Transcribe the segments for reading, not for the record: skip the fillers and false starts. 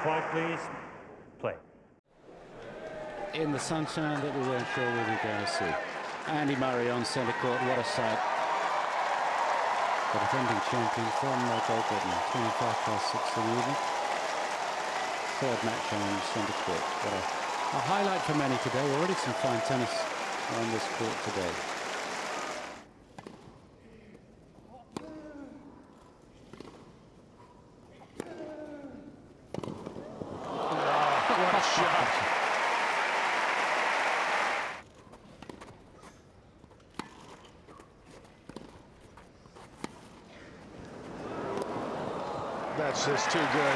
Quiet, please. Play. In the sunshine that we weren't sure we were going to see. Andy Murray on centre court, what a sight. The defending champion from Great Britain, 25+6 in the evening. Third match on centre court. What a highlight for many today. Already some fine tennis on this court today. What a shot. That's just too good.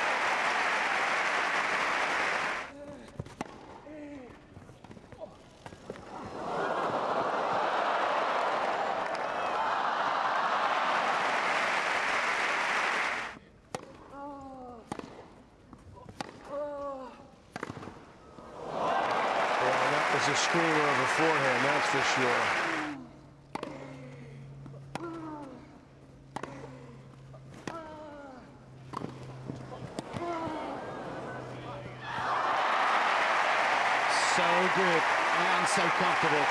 It's a screamer of a forehand, that's for sure. So good and so comfortable.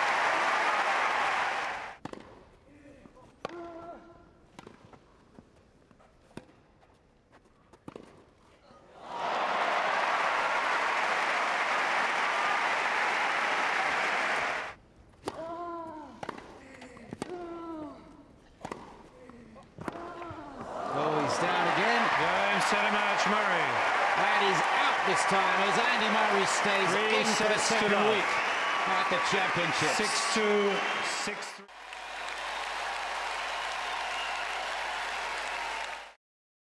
Down again. Game, set, a match, Murray. And he's out this time as Andy Murray stays in for the second week at the championship. 6-2, 6-3.